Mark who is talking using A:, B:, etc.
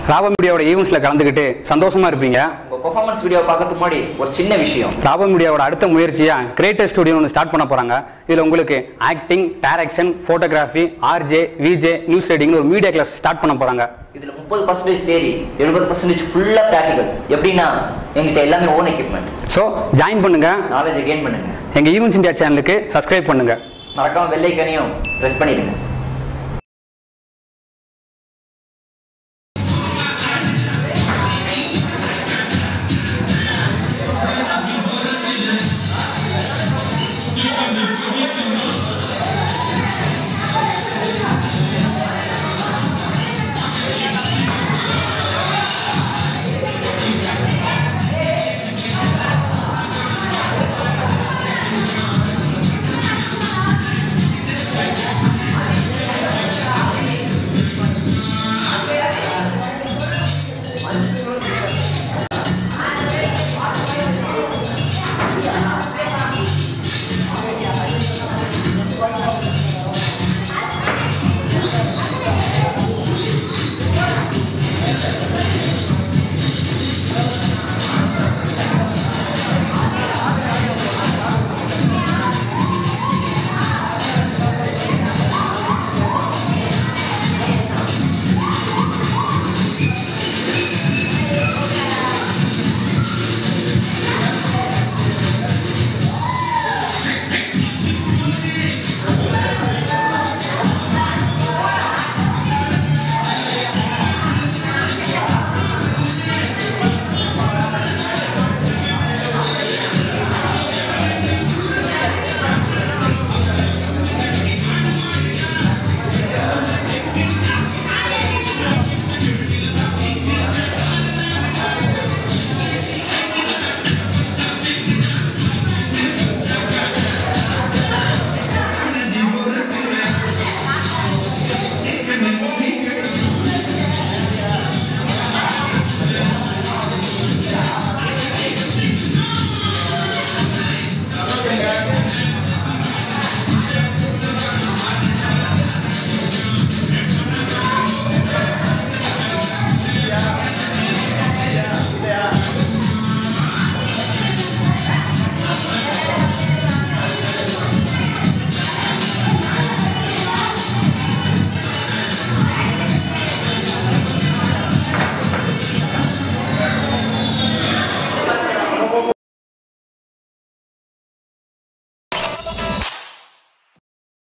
A: ராபா மீடியாவோட ஈவெண்ட்ஸ்ல கலந்துக்கிட்டு சந்தோஷமா இருப்பீங்க.
B: உங்க பெர்ஃபார்மன்ஸ் வீடியோ பார்க்கறதுக்கு முன்னாடி ஒரு சின்ன விஷயம்.
A: ராபா மீடியாவோட அடுத்த முயற்சியா கிரியேட்டர் ஸ்டுடியோ ஒன்று ஸ்டார்ட் பண்ண போறாங்க. இதுல உங்களுக்கு acting, direction, photography, RJ, VJ, news writing ஒரு மீடியா கிளாஸ் ஸ்டார்ட் பண்ண போறாங்க.
B: இதுல 30% தேரி, 70% ஃபுல்லா பிராக்டிகல். எப்படின்னா எங்கிட்ட எல்லாமே ஓன் எக்யூப்மெண்ட்.
A: ஸோ ஜாயின் பண்ணுங்க,
B: நாலேஜ் கெயின் பண்ணுங்க.
A: எங்க ஈவெண்ட்ஸ் இந்தியா சேனலுக்கு சப்ஸ்கிரைப் பண்ணுங்க.
B: மறக்காம பெல் ஐகானையும் பிரஸ் பண்ணிடுங்க.